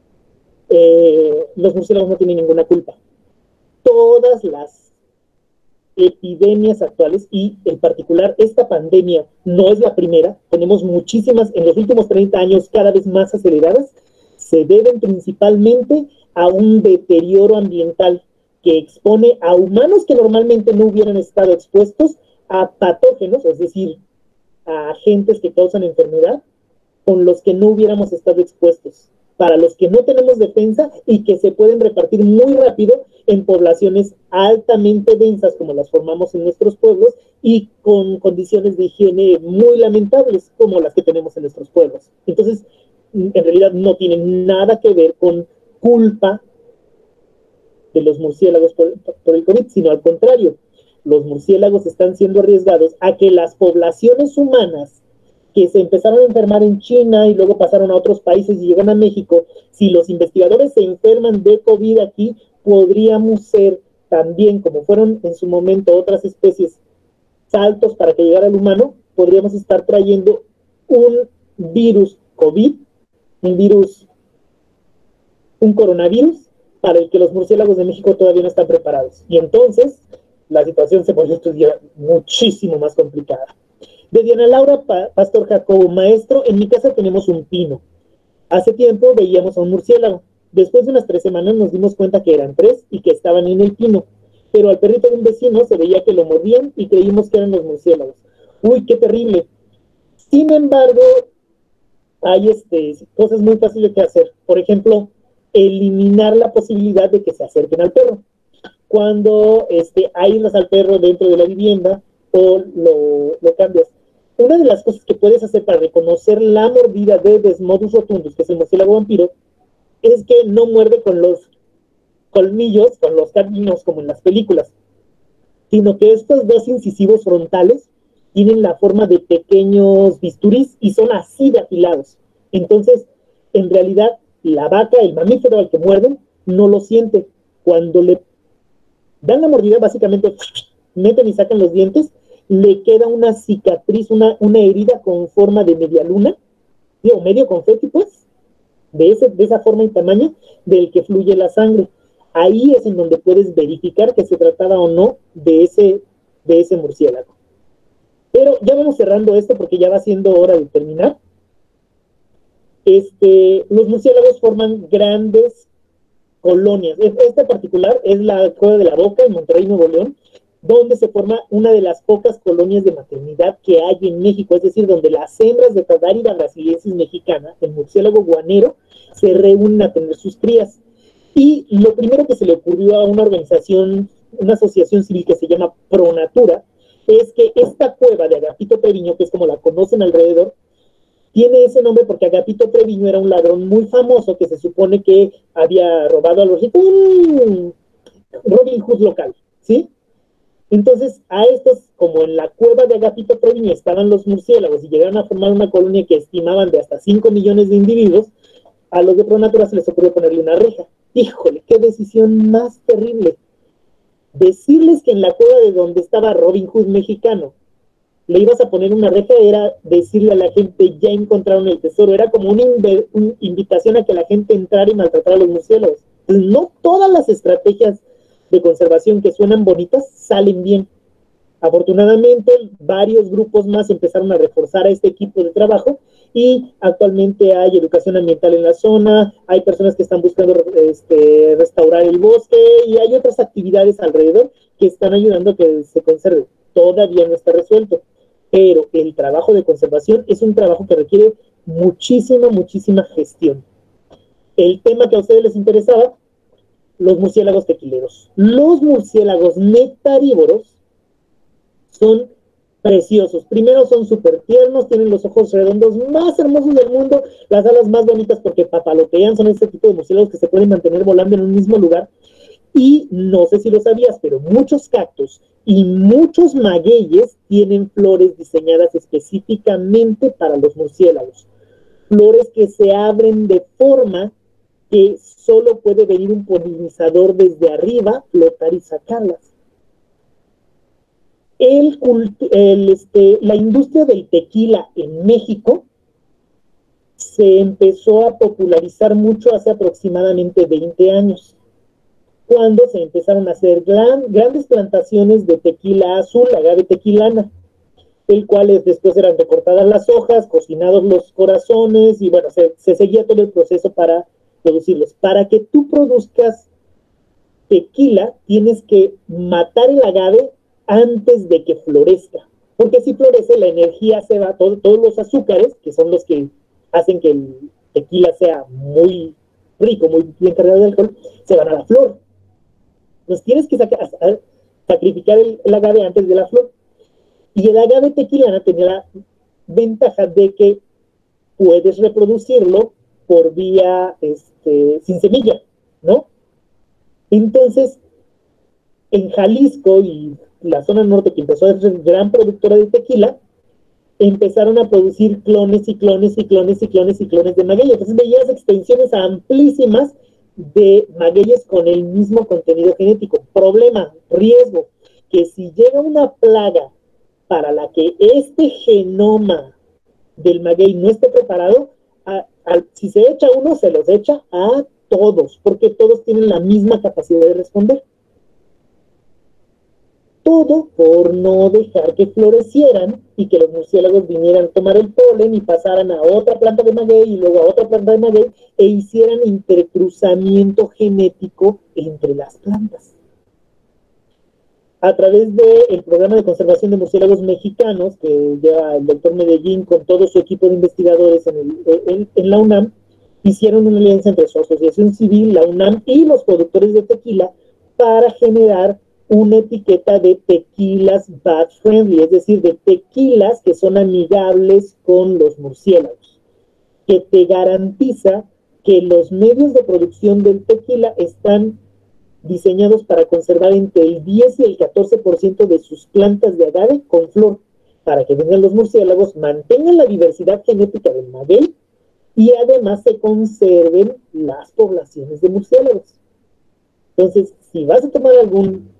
eh, los murciélagos no tienen ninguna culpa. Todas las epidemias actuales, y en particular esta pandemia no es la primera, tenemos muchísimas en los últimos treinta años cada vez más aceleradas, se deben principalmente a un deterioro ambiental que expone a humanos que normalmente no hubieran estado expuestos a patógenos, es decir, a agentes que causan enfermedad, con los que no hubiéramos estado expuestos, para los que no tenemos defensa y que se pueden repartir muy rápido en poblaciones altamente densas como las formamos en nuestros pueblos y con condiciones de higiene muy lamentables como las que tenemos en nuestros pueblos. Entonces, en realidad no tiene nada que ver con culpa de los murciélagos por, por el COVID, sino al contrario. Los murciélagos están siendo arriesgados a que las poblaciones humanas que se empezaron a enfermar en China y luego pasaron a otros países y llegan a México, si los investigadores se enferman de COVID aquí, podríamos ser también, como fueron en su momento otras especies, saltos para que llegara al humano, podríamos estar trayendo un virus COVID, un virus, un coronavirus, para el que los murciélagos de México todavía no están preparados. Y entonces la situación se vuelve muchísimo más complicada. De Diana Laura pa Pastor Jacobo, maestro, en mi casa tenemos un pino. Hace tiempo veíamos a un murciélago. Después de unas tres semanas nos dimos cuenta que eran tres y que estaban en el pino. Pero al perrito de un vecino se veía que lo mordían y creímos que eran los murciélagos. Uy, qué terrible. Sin embargo, hay este, cosas muy fáciles que hacer. Por ejemplo, eliminar la posibilidad de que se acerquen al perro. Cuando este, aíslas al perro dentro de la vivienda o lo, lo cambias. Una de las cosas que puedes hacer para reconocer la mordida de Desmodus rotundus, que es el murciélago vampiro, es que no muerde con los colmillos, con los caninos como en las películas, sino que estos dos incisivos frontales tienen la forma de pequeños bisturís y son así de afilados. Entonces, en realidad, la vaca, el mamífero al que muerden, no lo siente. Cuando le dan la mordida, básicamente meten y sacan los dientes, le queda una cicatriz, una, una herida con forma de media luna, o medio confeti, pues, de, ese, de esa forma y tamaño del que fluye la sangre. Ahí es en donde puedes verificar que se trataba o no de ese, de ese murciélago. Pero ya vamos cerrando esto porque ya va siendo hora de terminar. Este, los murciélagos forman grandes colonias. Esta particular es la Cueva de la Boca en Monterrey, Nuevo León, donde se forma una de las pocas colonias de maternidad que hay en México, es decir, donde las hembras de Tadarida brasiliensis mexicana, el murciélago guanero, se reúnen a tener sus crías. Y lo primero que se le ocurrió a una organización, una asociación civil que se llama Pronatura, es que esta cueva de Agapito Treviño, que es como la conocen alrededor, tiene ese nombre porque Agapito Treviño era un ladrón muy famoso que se supone que había robado a los ricos, un Robin Hood local, ¿sí? Entonces, a estos, como en la cueva de Agapito Treviño estaban los murciélagos y llegaron a formar una colonia que estimaban de hasta cinco millones de individuos, a los de Pronatura se les ocurrió ponerle una reja. Híjole, qué decisión más terrible. Decirles que en la cueva de donde estaba Robin Hood mexicano le ibas a poner una reja era decirle a la gente, ya encontraron el tesoro. Era como una, una invitación a que la gente entrara y maltratara a los murciélagos. Pues no todas las estrategias de conservación que suenan bonitas salen bien. Afortunadamente, varios grupos más empezaron a reforzar a este equipo de trabajo y actualmente hay educación ambiental en la zona, hay personas que están buscando este, restaurar el bosque y hay otras actividades alrededor que están ayudando a que se conserve. Todavía no está resuelto, pero el trabajo de conservación es un trabajo que requiere muchísima, muchísima gestión. El tema que a ustedes les interesaba, los murciélagos tequileros. Los murciélagos nectarívoros son preciosos. Primero, son súper tiernos, tienen los ojos redondos más hermosos del mundo, las alas más bonitas porque papalotean, son este tipo de murciélagos que se pueden mantener volando en un mismo lugar. Y no sé si lo sabías, pero muchos cactus y muchos magueyes tienen flores diseñadas específicamente para los murciélagos. Flores que se abren de forma que solo puede venir un polinizador desde arriba, flotar y sacarlas. El, el, este, la industria del tequila en México se empezó a popularizar mucho hace aproximadamente veinte años, cuando se empezaron a hacer gran, grandes plantaciones de tequila azul, agave tequilana, el cual es, después eran recortadas las hojas, cocinados los corazones, y bueno, se, se seguía todo el proceso para producirlos. Para que tú produzcas tequila, tienes que matar el agave antes de que florezca, porque si florece la energía se va, todo, todos los azúcares, que son los que hacen que el tequila sea muy rico, muy bien cargado de alcohol, se van a la flor. Entonces tienes que sacar, sacrificar el, el agave antes de la flor. Y el agave tequilana tenía la ventaja de que puedes reproducirlo por vía este, sin semilla, ¿no? Entonces, en Jalisco y la zona norte, que empezó a ser gran productora de tequila, empezaron a producir clones y clones y clones y clones y clones de maguey. Entonces veías extensiones amplísimas de magueyes con el mismo contenido genético. Problema, riesgo, que si llega una plaga para la que este genoma del maguey no esté preparado, a, a, si se echa uno, se los echa a todos, porque todos tienen la misma capacidad de responder. Todo por no dejar que florecieran y que los murciélagos vinieran a tomar el polen y pasaran a otra planta de maguey y luego a otra planta de maguey e hicieran intercruzamiento genético entre las plantas. A través del programa de conservación de murciélagos mexicanos que lleva el doctor Medellín con todo su equipo de investigadores en, el, en, en la UNAM, hicieron una alianza entre su asociación civil, la UNAM y los productores de tequila para generar una etiqueta de tequilas bat friendly, es decir, de tequilas que son amigables con los murciélagos, que te garantiza que los medios de producción del tequila están diseñados para conservar entre el diez y el catorce por ciento de sus plantas de agave con flor, para que vengan los murciélagos, mantengan la diversidad genética del maguey y además se conserven las poblaciones de murciélagos. Entonces, si vas a tomar algún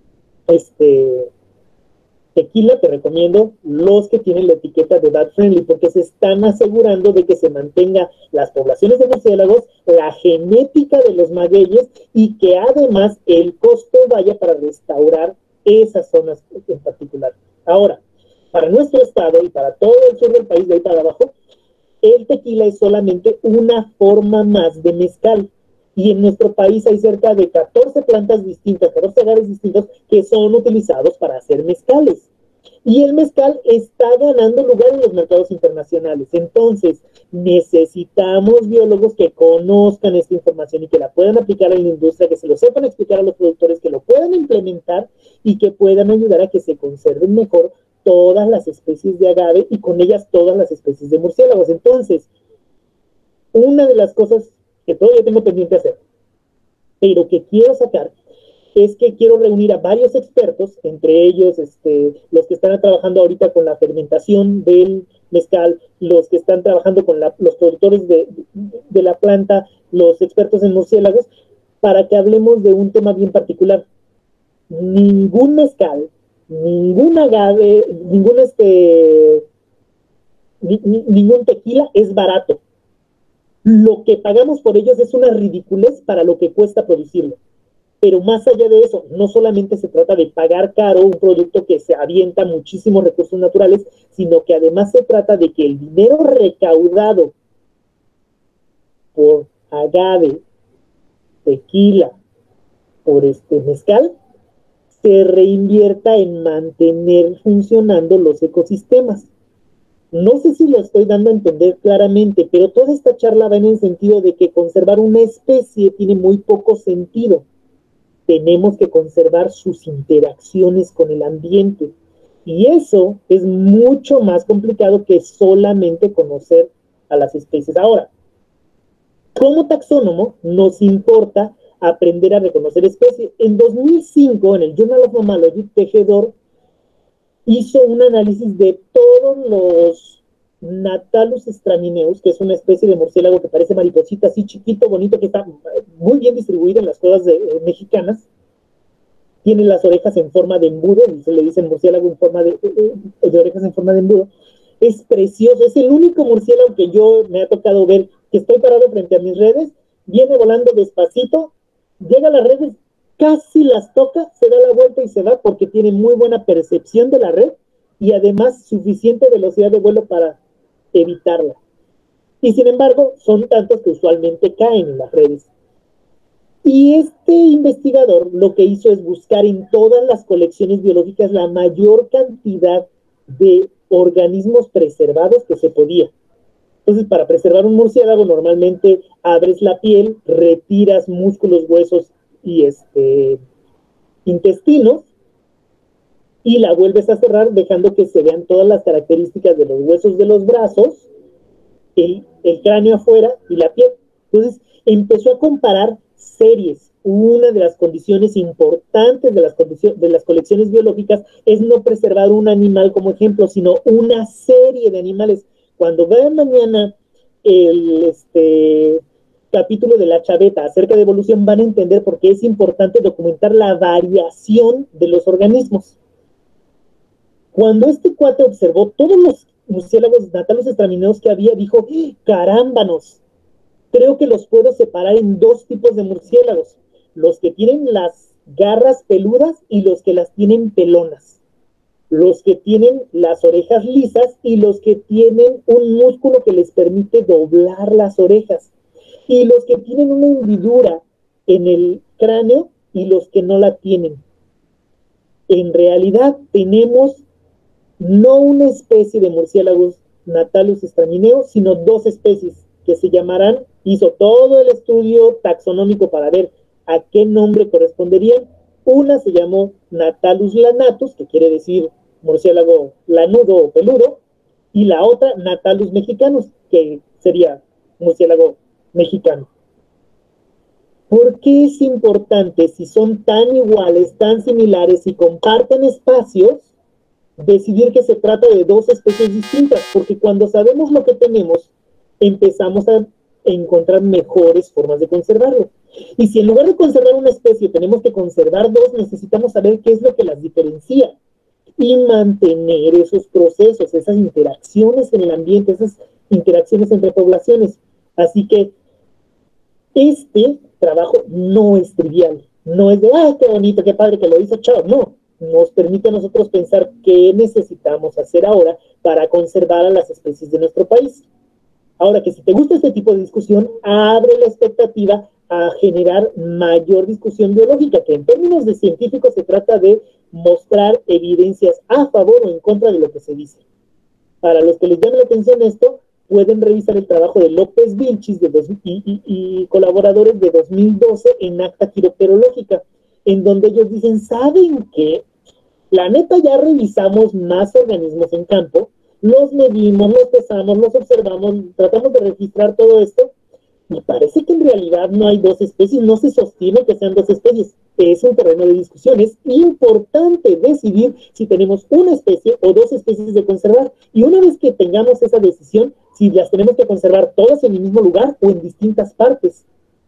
este tequila, te recomiendo los que tienen la etiqueta de bat friendly, porque se están asegurando de que se mantenga las poblaciones de murciélagos, la genética de los magueyes y que además el costo vaya para restaurar esas zonas en particular. Ahora, para nuestro estado y para todo el sur del país, de ahí para abajo, el tequila es solamente una forma más de mezcal. Y en nuestro país hay cerca de catorce plantas distintas, catorce agaves distintos que son utilizados para hacer mezcales. Y el mezcal está ganando lugar en los mercados internacionales. Entonces, necesitamos biólogos que conozcan esta información y que la puedan aplicar en la industria, que se lo sepan explicar a los productores, que lo puedan implementar y que puedan ayudar a que se conserven mejor todas las especies de agave y con ellas todas las especies de murciélagos. Entonces, una de las cosas que todavía tengo pendiente hacer, pero que quiero sacar, es que quiero reunir a varios expertos, entre ellos este, los que están trabajando ahorita con la fermentación del mezcal, los que están trabajando con la, los productores de, de la planta, los expertos en murciélagos, para que hablemos de un tema bien particular. Ningún mezcal, ningún agave, ningún, este, ni, ni, ningún tequila es barato. Lo que pagamos por ellos es una ridiculez para lo que cuesta producirlo. Pero más allá de eso, no solamente se trata de pagar caro un producto que se avienta muchísimos recursos naturales, sino que además se trata de que el dinero recaudado por agave, tequila, por este mezcal, se reinvierta en mantener funcionando los ecosistemas. No sé si lo estoy dando a entender claramente, pero toda esta charla va en el sentido de que conservar una especie tiene muy poco sentido. Tenemos que conservar sus interacciones con el ambiente. Y eso es mucho más complicado que solamente conocer a las especies. Ahora, como taxónomo, nos importa aprender a reconocer especies. En dos mil cinco, en el Journal of Mammalogy, Tejedor hizo un análisis de todos los Natalus stramineus, que es una especie de murciélago que parece mariposita, así chiquito, bonito, que está muy bien distribuido en las cuevas de, eh, mexicanas. Tiene las orejas en forma de embudo, y se le dice murciélago en forma de, de, de orejas en forma de embudo. Es precioso, es el único murciélago que yo me ha tocado ver, que estoy parado frente a mis redes, viene volando despacito, llega a las redes, casi las toca, se da la vuelta y se va porque tiene muy buena percepción de la red y además suficiente velocidad de vuelo para evitarla. Y sin embargo, son tantos que usualmente caen en las redes. Y este investigador lo que hizo es buscar en todas las colecciones biológicas la mayor cantidad de organismos preservados que se podía. Entonces, para preservar un murciélago, normalmente abres la piel, retiras músculos, huesos y este, intestinos, y la vuelves a cerrar, dejando que se vean todas las características de los huesos de los brazos, el, el cráneo afuera y la piel. Entonces, empezó a comparar series. Una de las condiciones importantes de las, condiciones, de las colecciones biológicas es no preservar un animal como ejemplo, sino una serie de animales. Cuando vean mañana el este, capítulo de la chaveta acerca de evolución, van a entender por qué es importante documentar la variación de los organismos. Cuando este cuate observó todos los murciélagos Natalus stramineus que había, dijo, carámbanos, creo que los puedo separar en dos tipos de murciélagos, los que tienen las garras peludas y los que las tienen pelonas, los que tienen las orejas lisas y los que tienen un músculo que les permite doblar las orejas, y los que tienen una hendidura en el cráneo y los que no la tienen. En realidad tenemos no una especie de murciélagos Natalus stramineus, sino dos especies que se llamarán, hizo todo el estudio taxonómico para ver a qué nombre corresponderían. Una se llamó Natalus lanatus, que quiere decir murciélago lanudo o peludo, y la otra Natalus mexicanus, que sería murciélago mexicano. ¿Por qué es importante, si son tan iguales, tan similares y comparten espacios, decidir que se trata de dos especies distintas? Porque cuando sabemos lo que tenemos, empezamos a encontrar mejores formas de conservarlo. Y si en lugar de conservar una especie tenemos que conservar dos, necesitamos saber qué es lo que las diferencia y mantener esos procesos, esas interacciones en el ambiente, esas interacciones entre poblaciones. Así que este trabajo no es trivial, no es de, ah, qué bonito, qué padre que lo hizo, chao, no. Nos permite a nosotros pensar qué necesitamos hacer ahora para conservar a las especies de nuestro país. Ahora, que si te gusta este tipo de discusión, abre la expectativa a generar mayor discusión biológica, que en términos de científicos se trata de mostrar evidencias a favor o en contra de lo que se dice. Para los que les llame la atención esto, pueden revisar el trabajo de López Vilchis de dos, y, y, y colaboradores de dos mil doce en Acta Quiropterológica, en donde ellos dicen, ¿saben qué? La neta, ya revisamos más organismos en campo, los medimos, los pesamos, los observamos, tratamos de registrar todo esto, y parece que en realidad no hay dos especies, no se sostiene que sean dos especies. Es un terreno de discusión. Es importante decidir si tenemos una especie o dos especies de conservar. Y una vez que tengamos esa decisión, si las tenemos que conservar todas en el mismo lugar o en distintas partes.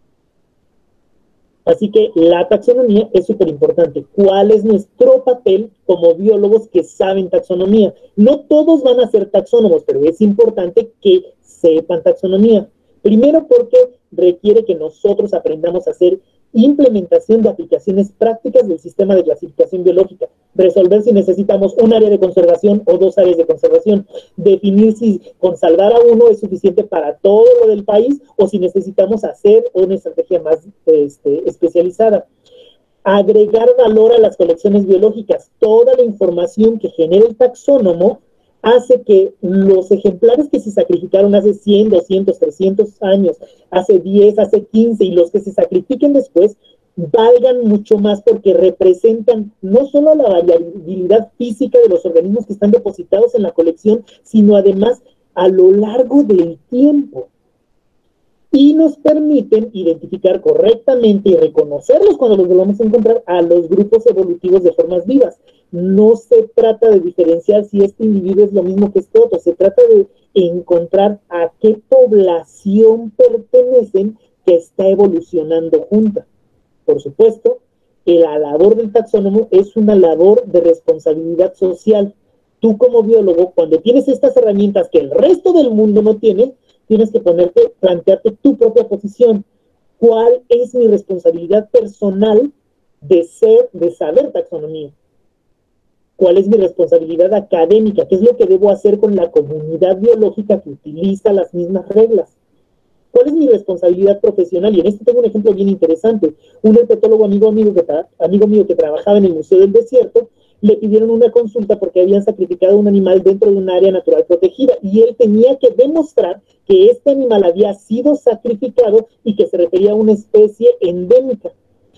Así que la taxonomía es súper importante. ¿Cuál es nuestro papel como biólogos que saben taxonomía? No todos van a ser taxónomos, pero es importante que sepan taxonomía. Primero porque requiere que nosotros aprendamos a hacer implementación de aplicaciones prácticas del sistema de clasificación biológica, resolver si necesitamos un área de conservación o dos áreas de conservación, definir si con salvar a uno es suficiente para todo lo del país o si necesitamos hacer una estrategia más este, especializada. Agregar valor a las colecciones biológicas. Toda la información que genera el taxónomo hace que los ejemplares que se sacrificaron hace cien, doscientos, trescientos años, hace diez, hace quince, y los que se sacrifiquen después, valgan mucho más porque representan no solo la variabilidad física de los organismos que están depositados en la colección, sino además a lo largo del tiempo. Y nos permiten identificar correctamente y reconocerlos cuando los volvamos a encontrar a los grupos evolutivos de formas vivas. No se trata de diferenciar si este individuo es lo mismo que este otro, se trata de encontrar a qué población pertenecen que está evolucionando junta. Por supuesto, la labor del taxónomo es una labor de responsabilidad social. Tú como biólogo, cuando tienes estas herramientas que el resto del mundo no tiene, tienes que ponerte, plantearte tu propia posición. ¿Cuál es mi responsabilidad personal de ser, de saber taxonomía? ¿Cuál es mi responsabilidad académica? ¿Qué es lo que debo hacer con la comunidad biológica que utiliza las mismas reglas? ¿Cuál es mi responsabilidad profesional? Y en esto tengo un ejemplo bien interesante. Un herpetólogo amigo, amigo, que amigo mío que trabajaba en el Museo del Desierto, le pidieron una consulta porque habían sacrificado un animal dentro de un área natural protegida y él tenía que demostrar que este animal había sido sacrificado y que se refería a una especie endémica.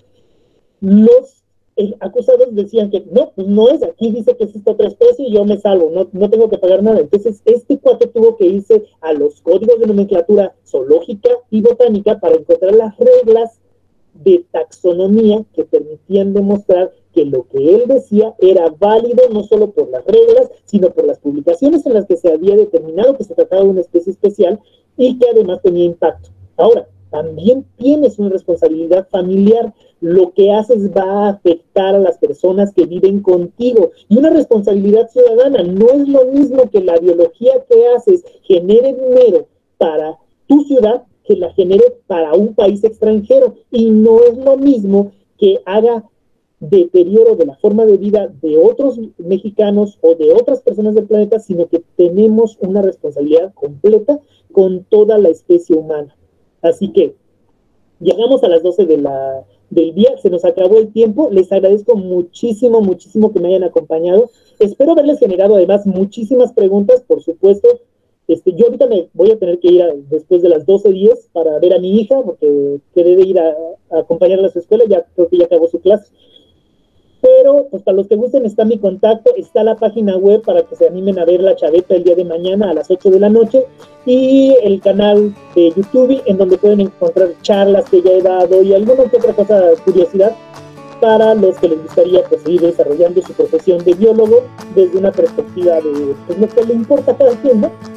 Los eh, acusados decían que no, pues no es, aquí dice que es esta otra especie y yo me salvo, no, no tengo que pagar nada. Entonces este cuate tuvo que irse a los códigos de nomenclatura zoológica y botánica para encontrar las reglas de taxonomía que permitían demostrar que lo que él decía era válido no solo por las reglas, sino por las publicaciones en las que se había determinado que se trataba de una especie especial y que además tenía impacto. Ahora, también tienes una responsabilidad familiar. Lo que haces va a afectar a las personas que viven contigo. Y una responsabilidad ciudadana. No es lo mismo que la biología que haces genere dinero para tu ciudad que la genere para un país extranjero. Y no es lo mismo que haga deterioro de la forma de vida de otros mexicanos o de otras personas del planeta, sino que tenemos una responsabilidad completa con toda la especie humana. Así que llegamos a las doce de la, del día, se nos acabó el tiempo. Les agradezco muchísimo, muchísimo que me hayan acompañado. Espero haberles generado además muchísimas preguntas, por supuesto. Este, yo ahorita me voy a tener que ir a, después de las doce diez para ver a mi hija, porque quedé de ir a, a acompañarla a su escuela, ya creo que ya acabó su clase. Pero, pues para los que gusten, está mi contacto, está la página web para que se animen a ver la chaveta el día de mañana a las ocho de la noche, y el canal de YouTube, en donde pueden encontrar charlas que ya he dado y alguna que otra cosa, curiosidad, para los que les gustaría pues, seguir desarrollando su profesión de biólogo desde una perspectiva de pues, lo que le importa a cada quien, ¿no?